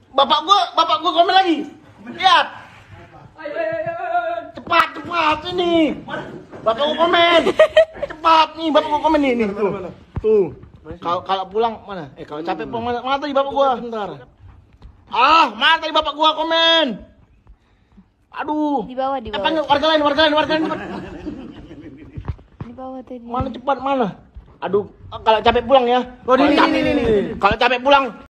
Bapak gua komen lagi. Lihat. Cepat ini. Bapak gua komen. Cepat nih, bapak gua komen nih tuh. Tuh. Kalau pulang mana? Kalau capek pulang mana tadi bapak gua? Bentar. Mana tadi bapak gua komen? Aduh. Di bawah. Panggil warga lain. Di bawah tadi. Mana cepat mana? Aduh, kalau capek pulang ya. Kalau capek pulang